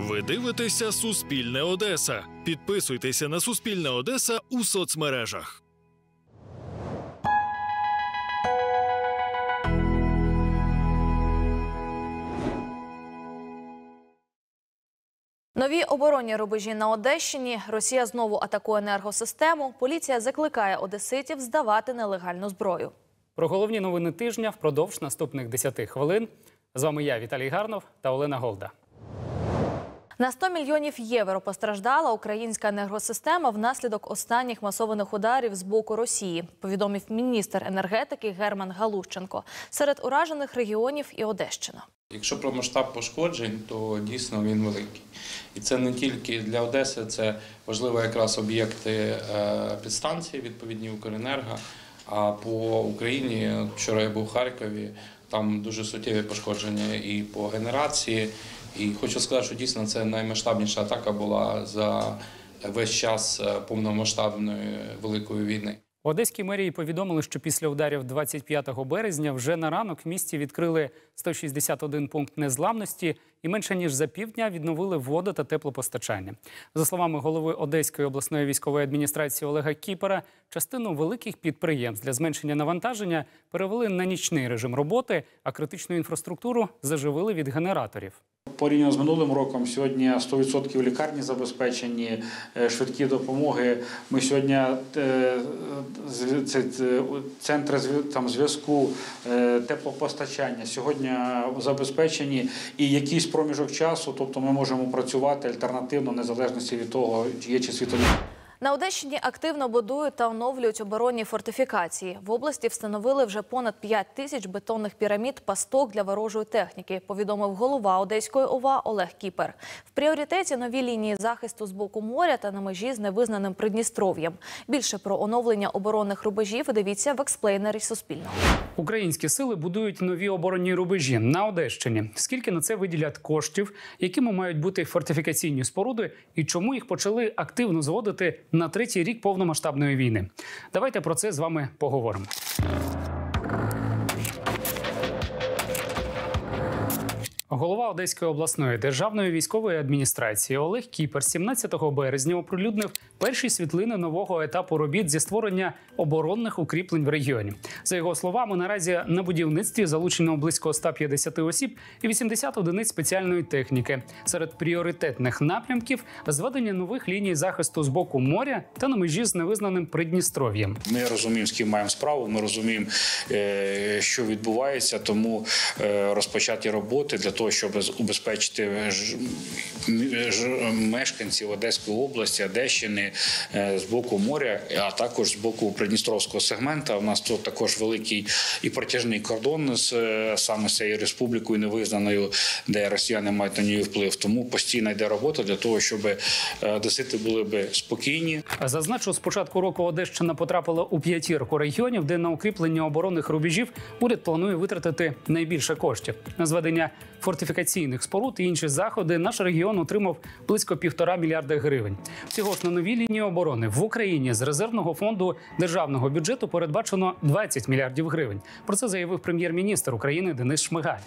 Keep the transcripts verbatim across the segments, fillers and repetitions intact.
Ви дивитеся «Суспільне Одеса». Підписуйтеся на «Суспільне Одеса» у соцмережах. Нові оборонні рубежі на Одещині, Росія знову атакує енергосистему, поліція закликає одеситів здавати нелегальну зброю. Про головні новини тижня впродовж наступних десяти хвилин. З вами я, Віталій Гарнов та Олена Голда. На сто мільйонів євро постраждала українська енергосистема внаслідок останніх масованих ударів з боку Росії, повідомив міністр енергетики Герман Галущенко. Серед уражених регіонів і Одещина. Якщо про масштаб пошкоджень, то дійсно він великий. І це не тільки для Одеси, це важливо якраз об'єкти підстанції, відповідні Укренерго, а по Україні, вчора я був в Харкові, там дуже суттєві пошкодження і по генерації. І хочу сказати, що дійсно це наймасштабніша атака була за весь час повномасштабної великої війни. У Одеській мерії повідомили, що після ударів двадцять п'ятого березня вже на ранок в місті відкрили сто шістдесят один пункт незламності і менше ніж за півдня відновили воду та теплопостачання. За словами голови Одеської обласної військової адміністрації Олега Кіпера, частину великих підприємств для зменшення навантаження перевели на нічний режим роботи, а критичну інфраструктуру заживили від генераторів. Порівняно з минулим роком, сьогодні сто відсотків лікарні забезпечені, швидкі допомоги. Ми сьогодні центри зв'язку, теплопостачання сьогодні забезпечені і якийсь проміжок часу, тобто ми можемо працювати альтернативно, незалежності від того, чи є чи світові. На Одещині активно будують та оновлюють оборонні фортифікації. В області встановили вже понад п'ять тисяч бетонних пірамід пасток для ворожої техніки, повідомив голова Одеської ОВА Олег Кіпер. В пріоритеті нові лінії захисту з боку моря та на межі з невизнаним Придністров'ям. Більше про оновлення оборонних рубежів дивіться в експлейнері Суспільного. Українські сили будують нові оборонні рубежі на Одещині. Скільки на це виділять коштів, якими мають бути фортифікаційні споруди і чому їх почали активно зводити на третій рік повномасштабної війни? Давайте про це з вами поговоримо. Голова Одеської обласної державної військової адміністрації Олег Кіпер сімнадцятого березня оприлюднив перші світлини нового етапу робіт зі створення оборонних укріплень в регіоні. За його словами, наразі на будівництві залучено близько ста п'ятдесяти осіб і вісімдесят одиниць спеціальної техніки. Серед пріоритетних напрямків – зведення нових ліній захисту з боку моря та на межі з невизнаним Придністров'ям. Ми розуміємо, з ким маємо справу, ми розуміємо, що відбувається, тому розпочаті роботи для того, щоб убезпечити мешканців Одеської області, Одещини з боку моря, а також з боку Придністровського сегмента. У нас тут також великий і протяжний кордон з саме з цією республікою невизнаною, де росіяни мають на неї вплив. Тому постійно йде робота для того, щоб одесити були б спокійні. Зазначу, з початку року Одещина потрапила у п'ятірку регіонів, де на укріплення оборонних рубежів уряд планує витратити найбільше коштів. На зведення фортифікаційних споруд і інші заходи наш регіон отримав близько півтора мільярда гривень. Всього ж на нові лінії оборони в Україні з резервного фонду державного бюджету передбачено двадцять мільярдів гривень. Про це заявив прем'єр-міністр України Денис Шмигаль.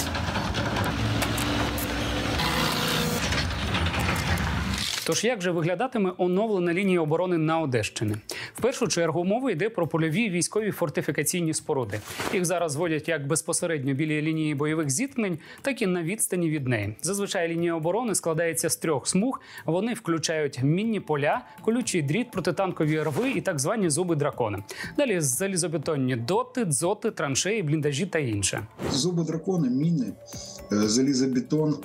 Тож як же виглядатиме оновлена лінія оборони на Одещині? В першу чергу мова йде про польові військові фортифікаційні споруди. Їх зараз зводять як безпосередньо біля лінії бойових зіткнень, так і на відстані від неї. Зазвичай лінія оборони складається з трьох смуг. Вони включають мінні поля, колючий дріт, протитанкові рви і так звані зуби дракона. Далі залізобетонні доти, дзоти, траншеї, бліндажі та інше. Зуби дракона, міни, залізобетон,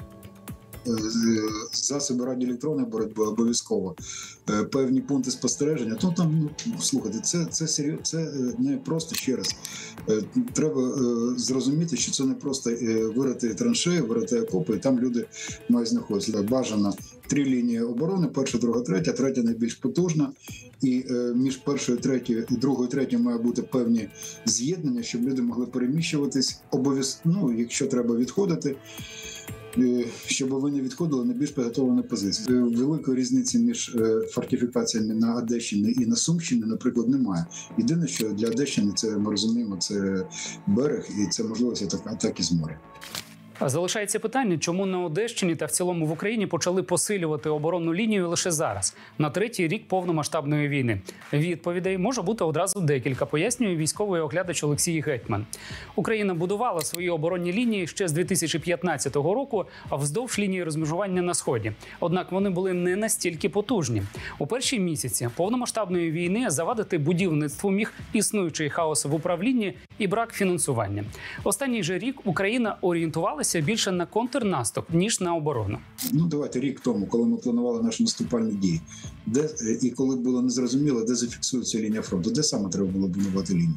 засоби радіоелектронної боротьби обов'язково, певні пункти спостереження. То там, ну, слухайте, це, це, серйоз, це не просто, ще раз, треба зрозуміти, що це не просто вирити траншеї, вирити окопи, і там люди мають знаходитися. Бажано три лінії оборони, перша, друга, третя, третя найбільш потужна, і між першою, третьою, другою, третьою має бути певні з'єднання, щоб люди могли переміщуватись, обов'язково, ну, якщо треба відходити, щоб ви не відходили на більш підготовлені позиції. Великої різниці між фортифікаціями на Одещині і на Сумщині, наприклад, немає. Єдине, що для Одещини, це ми розуміємо, це берег і це можливість атаки з моря. Залишається питання, чому на Одещині та в цілому в Україні почали посилювати оборонну лінію лише зараз, на третій рік повномасштабної війни. Відповідей може бути одразу декілька, пояснює військовий оглядач Олексій Гетьман. Україна будувала свої оборонні лінії ще з дві тисячі п'ятнадцятого року, а вздовж лінії розмежування на Сході. Однак вони були не настільки потужні. У перші місяці повномасштабної війни завадити будівництву міг існуючий хаос в управлінні і брак фінансування. Останній же рік Україна орієнтувалася більше на контрнаступ, ніж на оборону. Ну, давайте рік тому, коли ми планували наші наступальні дії, де і коли було незрозуміло, де зафіксується лінія фронту, де саме треба було будувати лінію.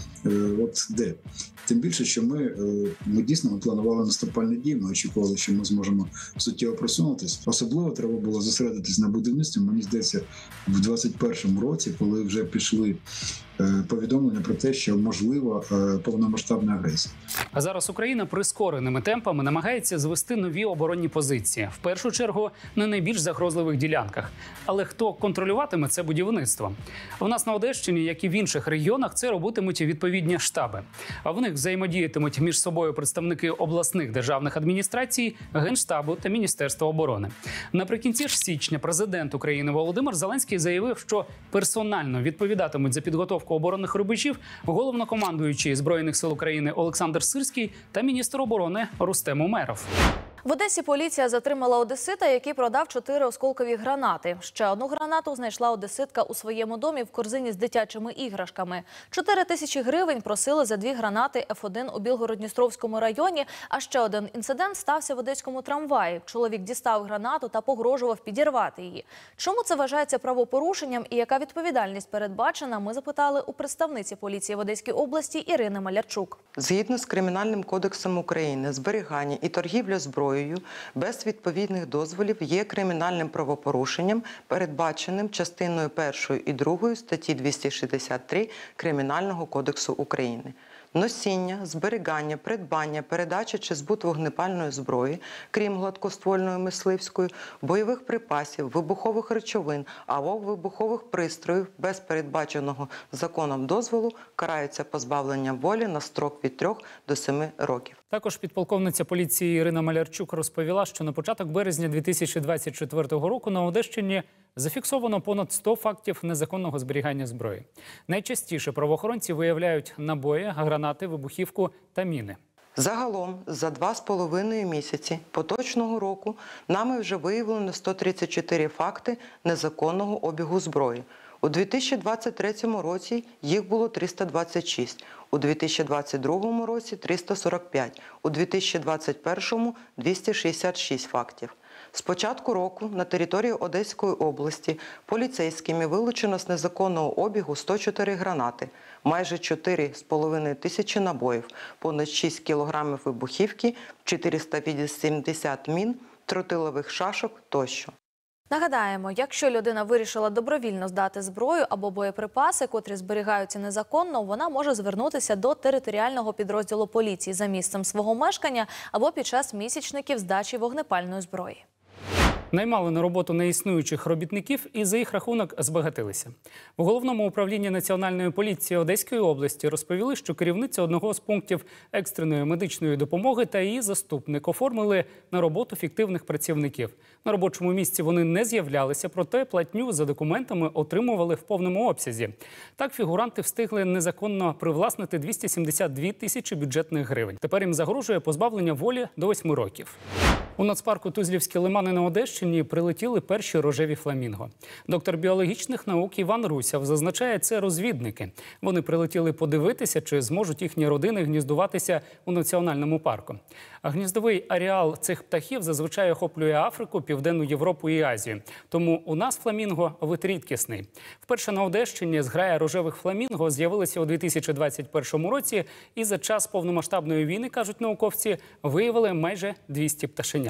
От де. Тим більше, що ми, ми дійсно ми планували наступальні дії, ми очікували, що ми зможемо суттєво просунутися. Особливо треба було зосередитись на будівництві, мені здається, в двадцять першому році, коли вже пішли повідомлення про те, що можлива повномасштабна агресія. А зараз Україна прискореними темпами намагається звести нові оборонні позиції. В першу чергу на найбільш загрозливих ділянках. Але хто контролюватиме це будівництво? У нас на Одещині, як і в інших регіонах, це робитимуть відповідні штаби. А в них взаємодіятимуть між собою представники обласних державних адміністрацій, Генштабу та Міністерства оборони. Наприкінці ж січня президент України Володимир Зеленський заявив, що персонально відповідатимуть за підготовку оборонних рубежів головнокомандуючий Збройних сил України Олександр Сирський та міністр оборони Рустем Умеров. В Одесі поліція затримала одесита, який продав чотири осколкові гранати. Ще одну гранату знайшла одеситка у своєму домі в корзині з дитячими іграшками. Чотири тисячі гривень просили за дві гранати еф один у Білгород-Дністровському районі. А ще один інцидент стався в одеському трамваї. Чоловік дістав гранату та погрожував підірвати її. Чому це вважається правопорушенням і яка відповідальність передбачена, ми запитали у представниці поліції в Одеській області Ірини Малярчук. Згідно з Кримінальним кодексом України, зберігання і торгівля зброєю без відповідних дозволів є кримінальним правопорушенням, передбаченим частиною першою і другою статті двісті шістдесят три Кримінального кодексу України. Носіння, зберігання, придбання, передача чи збут вогнепальної зброї, крім гладкоствольної мисливської, бойових припасів, вибухових речовин або вибухових пристроїв без передбаченого законом дозволу караються позбавленням волі на строк від трьох до семи років. Також підполковниця поліції Ірина Малярчук розповіла, що на початок березня дві тисячі двадцять четвертого року на Одещині зафіксовано понад сто фактів незаконного зберігання зброї. Найчастіше правоохоронці виявляють набої, гранати, вибухівку та міни. Загалом за два з половиною місяці поточного року нами вже виявлено сто тридцять чотири факти незаконного обігу зброї. У дві тисячі двадцять третьому році їх було триста двадцять шість, у дві тисячі двадцять другому році – триста сорок п'ять, у дві тисячі двадцять першому – двісті шістдесят шість фактів. З початку року на території Одеської області поліцейськими вилучено з незаконного обігу сто чотири гранати, майже чотири з половиною тисячі набоїв, понад шість кілограмів вибухівки, чотириста вісімдесят мін, тротилових шашок тощо. Нагадаємо, якщо людина вирішила добровільно здати зброю або боєприпаси, котрі зберігаються незаконно, вона може звернутися до територіального підрозділу поліції за місцем свого мешкання або під час місячників здачі вогнепальної зброї. Наймали на роботу неіснуючих робітників і за їх рахунок збагатилися. У Головному управлінні Національної поліції Одеської області розповіли, що керівниця одного з пунктів екстреної медичної допомоги та її заступник оформили на роботу фіктивних працівників. На робочому місці вони не з'являлися, проте платню за документами отримували в повному обсязі. Так фігуранти встигли незаконно привласнити двісті сімдесят дві тисячі бюджетних гривень. Тепер їм загрожує позбавлення волі до восьми років. У нацпарку Тузлівські лимани на Одещині прилетіли перші рожеві фламінго. Доктор біологічних наук Іван Русяв зазначає, це розвідники. Вони прилетіли подивитися, чи зможуть їхні родини гніздуватися у національному парку. А гніздовий ареал цих птахів зазвичай охоплює Африку, Південну Європу і Азію. Тому у нас фламінго – вид рідкісний. Вперше на Одещині зграя рожевих фламінго з'явилася у дві тисячі двадцять першому році і за час повномасштабної війни, кажуть науковці, виявили майже двісті пташенят.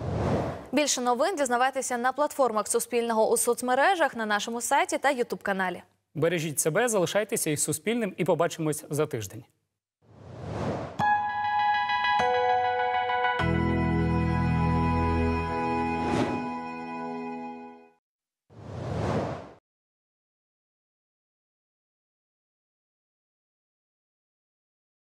Більше новин дізнавайтеся на платформах Суспільного у соцмережах, на нашому сайті та ютуб-каналі. Бережіть себе, залишайтеся із Суспільним і побачимось за тиждень.